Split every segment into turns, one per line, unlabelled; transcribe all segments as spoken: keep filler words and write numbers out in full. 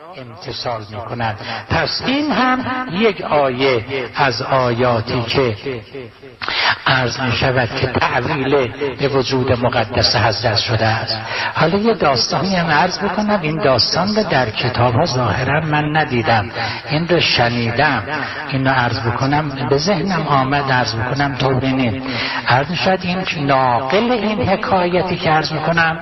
امتثال میکنند. پس این هم یک آیه از آیاتی که عرض می شود که تعویل به وجود مقدس حضرت شده است. حالا یه داستانی هم عرض بکنم. این داستان رو در کتاب ها ظاهرا من ندیدم، این رو شنیدم، این رو عرض بکنم، به ذهنم آمد عرض بکنم. طوری نیست عرض شد این ناقل این حکایتی که عرض میکنم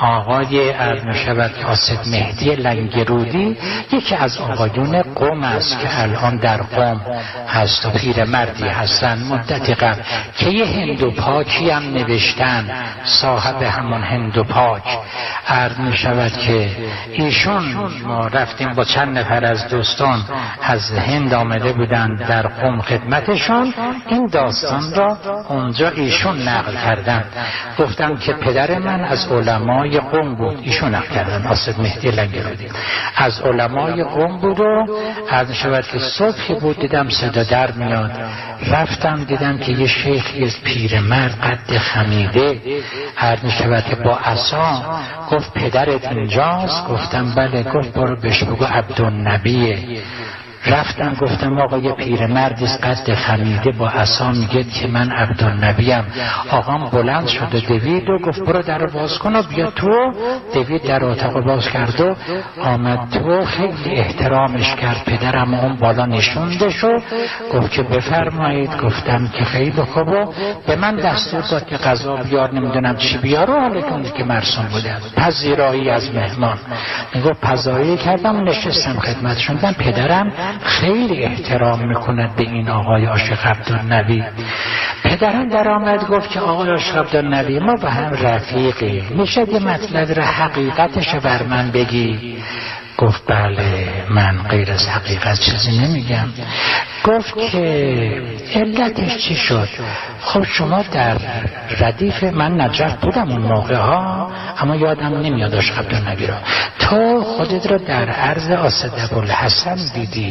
آقای عرض می شود قاصد مهدی لنگرودی، یکی از آقایون قم است که الان در قم هست و پیر مردی هستن مدتی قبل که یه هندو پاکی هم نوشتن، صاحب همون هندو پاک. عرض می شود که ایشون، ما رفتیم با چند نفر از دوستان از هند آمده بودند در قم خدمتشون، این داستان را اونجا ایشون نقل کردن. گفتم که پدر من از علمای قم بود، ایشون نقل کردن، قاصد مهدی لنگرودی از علمای قم بود. و عرض شود که صبحی بود دیدم صدا در میاد، رفتم دیدم که یه شیخی از پیرمرد قد خمیده عرض شود که با عصا، گفت پدرت اینجاست؟ گفتم بله. گفت برو بهش بگو عبدالنبیه. رفتم گفتم آقا یه پیرمردی است قد خمیده با عصا میگه که من عبدالنبیم. آقام بلند شد و دوید و گفت برو در باز کن و بیا تو. دوید در اتاق باز کرد و آمد تو، خیلی احترامش کرد. پدرم اون بالا نشونده شو، گفت که بفرمایید. گفتم که خیلی خوب و به من دستور داد که غذا بیار، نمیدونم چی بیار، و حالا کنید که مرسوم بوده پذیرایی از مهمان. میگفت پذیرایی کردم، نشستم خدمتشون. دیدم پدرم خیلی احترام میکند به این آقای عاشق عبدالنبی. پدرم در آمد گفت که آقای عاشق عبدالنبی ما با هم رفیقی، میشه یه مطلب را حقیقتش بر من بگی؟ گفت بله من غیر از حقیقت چیزی نمیگم. گفت که علتش چی شد؟ خب شما در ردیف من نجف بودم اون موقع ها، اما یادم نمیاد عاشق عبدالنبی را. تو خودت را در عرض اسدابوالحسن دیدی،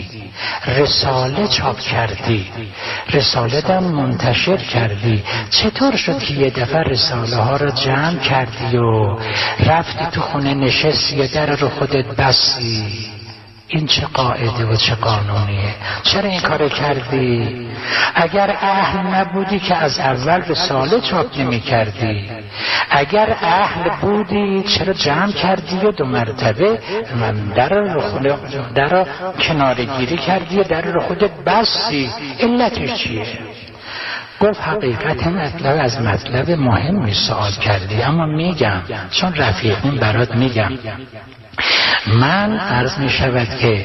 رساله چاپ کردی، رساله دم منتشر کردی، چطور شد که یه دفعه رساله ها را جمع کردی و رفتی تو خونه نشستی و در رو خودت بستی؟ این چه قاعده و چه قانونیه؟ چرا این کار کردی؟ اگر اهل نبودی که از اول رساله چاپ نمی کردی؟ اگر اهل بودی چرا جمع کردی و دو مرتبه من در رو خود در کناره گیری کردی و در رو خودت بستی؟ علتش چیه؟ گفت حقیقت مطلب از مطلب مهمی سوال کردی، اما میگم چون رفیقون برات میگم. من عرض می شود که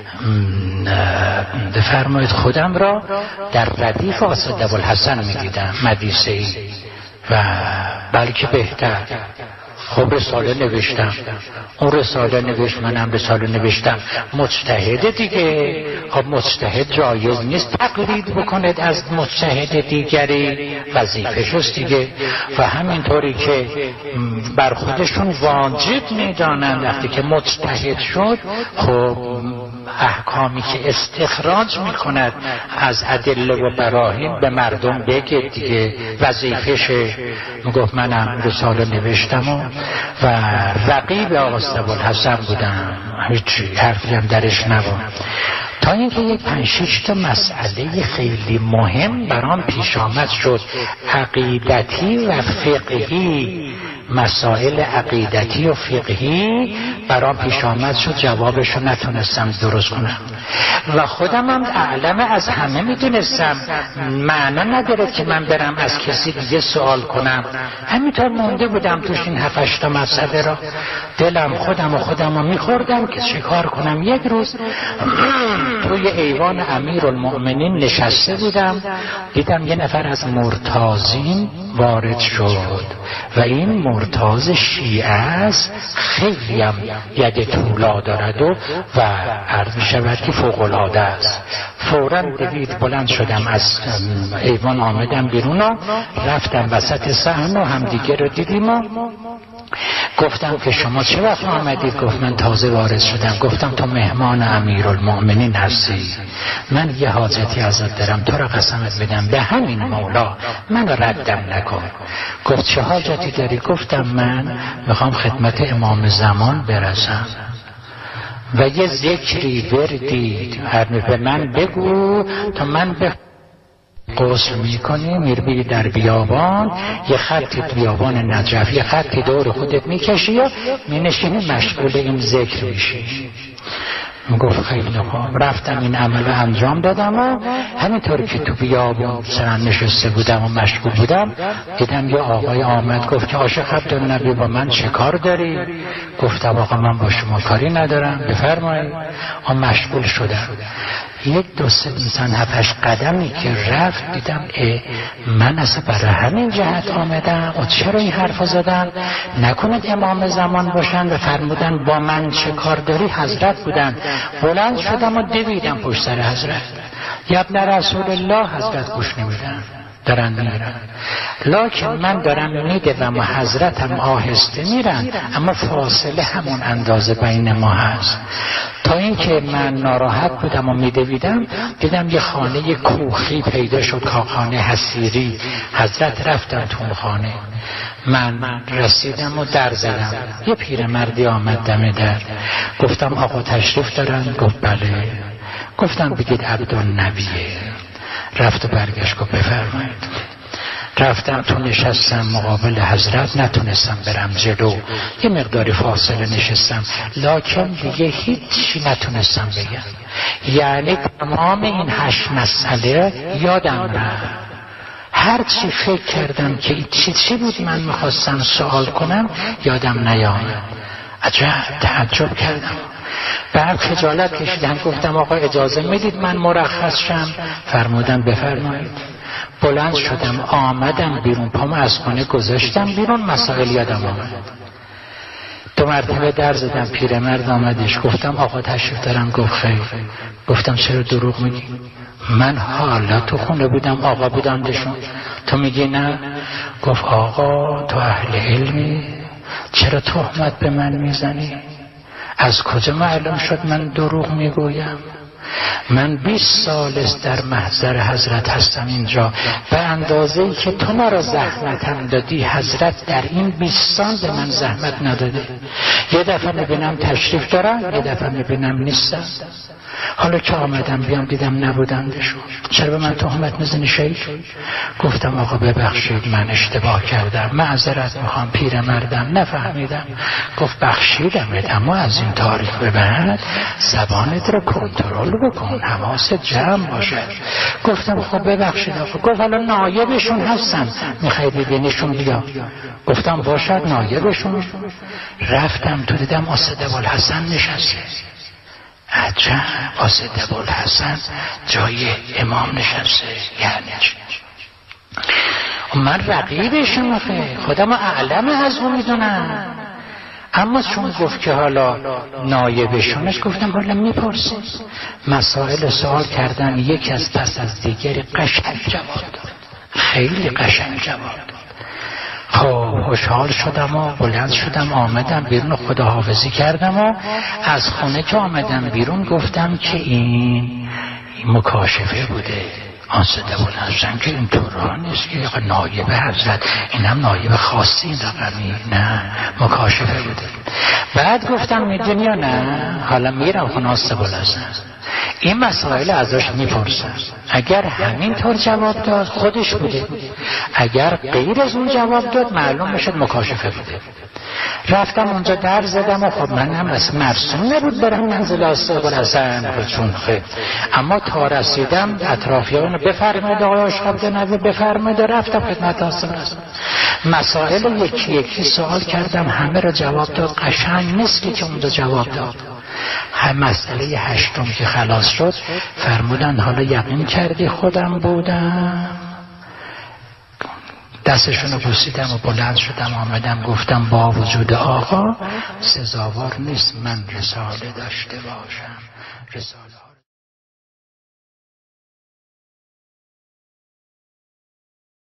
بفرمایید خودم را در ردیف اسدابوالحسن می دیدم مدیسه ای و بلکه بهتر. خب رساله نوشتم، اون رساله نوشت، منم رساله نوشتم. مجتهد دیگه، خب مجتهد جایز نیست تقلید بکند از مجتهد دیگری، وظیفه‌ش است دیگه. و همینطوری که بر خودشون واجب میدانند وقتی که مجتهد شد، خب احکامی که استخراج میکند از ادله و براهین به مردم بگه دیگه، وظیفشه. میگفت منم رساله نوشتم و, و رقیب آقا اسدابوالحسن بودم، هیچی حرفی هم درش نبود. تا اینکه یک پنج شش تا مسئله خیلی مهم برام پیش آمد شد، عقیدتی و فقهی. مسائل عقیدتی و فقهی برام پیش آمد شد، جوابشو نتونستم درست کنم و خودم هم اعلم از همه میدونستم. معنا نداره که من برم از کسی دیگه سوال کنم. همینطور مونده بودم توش این هفت هشت تا مسئله را. دلم خودم و خودم رو میخوردم که چه کار کنم. یک روز توی ایوان امیرالمؤمنین نشسته بودم، دیدم یه نفر از مرتازین وارد شد و این مرتاز شیعه است، خیلی هم ید طولا دارد و و عرض می شود که فوق العاده است. فوراً دوید بلند شدم از ایوان، آمدم بیرون و رفتم وسط صحنه و همدیگه رو دیدیم و گفتم که شما چه وقت آمدید؟ گفت من تازه وارد شدم. گفتم تو مهمان امیرالمؤمنین هستی، من یه حاجتی ازت دارم، تو را قسمت بدم به همین مولا من ردم نکن. گفت چه حاجتی داری؟ گفتم من میخوام خدمت امام زمان برسم. و یه ذکری وردی به من بگو تا من به غسل میکنی، میری در بیابان، یه خطی بیابان نجف، یه خطی دور خودت میکشی یا مینشینی مشغول این ذکر میشی. گفت خیلی خوب. رفتم این عمل رو انجام دادم و همینطور که تو بیابان سرن نشسته بودم و مشغول بودم، دیدم یه آقای آمد گفت که عاشق عبدالنبی با من چه کار داری؟ گفتم آقا من با شما کاری ندارم، بفرمایید. آن مشغول شدم. یک دو سه انسان هفتش قدمی که رفت دیدم اه من اصلا برای همین جهت آمدم و چرا این حرف زدم؟ نکند امام زمان باشن و فرمودن با من چه کار داری؟ حضرت بودن. بلند شدم و دویدم پشت سر حضرت. یا ابن رسول الله، حضرت گوش نمیدن، دارن میرن. لکن من دارم میدوم و حضرت هم آهسته میرن، اما فاصله همون اندازه بین ما هست. تا اینکه من ناراحت بودم و میدویدم، دیدم یه خانه کوخی پیدا شد، خانه حصیری. حضرت رفتن تو اون خانه، من رسیدم و در زدم. یه پیرمردی آمد دم در. گفتم آقا تشریف دارن؟ گفت بله. گفتم بگید عبدالنبیه. رفت و برگشت گفت بفرمایید. رفتم تو نشستم مقابل حضرت، نتونستم برم جلو، یه مقداری فاصله نشستم، لکن دیگه هیچی نتونستم بگم. یعنی تمام این هشت مسئله یادم رفت. هر چی فکر کردم که چی چی بود من میخواستم سوال کنم یادم نیامد. عجب تعجب کردم. بعد خجالت کشیدم، گفتم آقا اجازه میدید من مرخص شم؟ فرمودن بفرمایید. بلند شدم آمدم بیرون، پامو از خانه گذاشتم بیرون، مسائل یادم آمد. دو مرتبه در زدم، پیرمرد آمدش. گفتم آقا تشریف دارم؟ گفت خیر. گفتم چرا دروغ میگی؟ من حالا تو خونه بودم، آقا بودندشون، تو میگی نه؟ گفت آقا تو اهل علمی، چرا تهمت به من میزنی؟ از کجا معلوم شد من دروغ میگویم؟ من بیست سال است در محضر حضرت هستم اینجا، به اندازه‌ای که تو مرا زحمتم دادی حضرت در این بیست سال به من زحمت نداده. یه دفعه میبینم تشریف دارن، یه دفعه میبینم نیستن. حالا که آمدم بیام دیدم نبودندشون، چرا به من تهمت میزنی شیخ؟ گفتم آقا ببخشید من اشتباه کردم، معذرت میخوام، پیرمردم نفهمیدم. گفت بخشیدمت، اما از این تاریخ به بعد زبانت رو کنترل بکن، حواست جمع باشه. گفتم خب ببخشید آقا. گفت حالا نایبشون هستن، میخوای ببینیشون بیا؟ گفتم باشد نایبشون. رفتم تو دیدم اسد ابوالحسن نشسته. عجب، اسد ابوالحسن جای امام نشسته، یعنی من رقیبشم، خودم اعلم از اون میدونم. اما چون گفت که حالا نایبشونش، گفتم حالا میپرسیم. مسائل سوال کردم، یک از پس از دیگری قشنگ جواب داد، خیلی قشنگ جواب داد. خب خوشحال شدم و بلند شدم آمدم بیرون، خداحافظی کردم و از خونه که آمدم بیرون گفتم که این مکاشفه بوده. اسد ابوالحسن که این طور نیست که نایب حضرت، اینم نایب خاصی این رقمی، نه مکاشفه بوده. بعد گفتم میدونی یا نه، حالا میرم خونه اسد ابوالحسن، این مسائل ازش میپرسم. اگر همینطور جواب داد خودش بوده، اگر غیر از اون جواب داد معلوم میشد مکاشفه بوده. رفتم اونجا در زدم و خب من هم از مرسوم نبود برم منزل اسد ابوالحسن، چون خب اما تا رسیدم اطرافیان بفرمایید آقای عاشق عبدالنبی بفرمایید، رفتم خدمت اسد ابوالحسن. مسائل یکی یکی سوال کردم، همه را جواب داد، قشنگ مثلی که اونجا جواب داد. هم مسئله هشتم که خلاص شد فرمودن حالا یقین کردی خودم بودم؟ دستشون رو بوسیدم و بلند شدم آمدم گفتم با وجود آقا سزاوار نیست من رساله داشته باشم. رساله